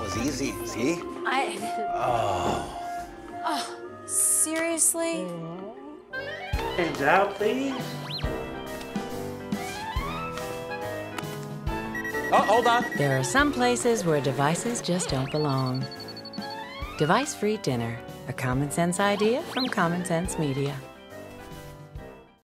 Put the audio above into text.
was easy. See? Oh, seriously? Hands out, please. Oh, hold on. There are some places where devices just don't belong. Device-free dinner, a common sense idea from Common Sense Media.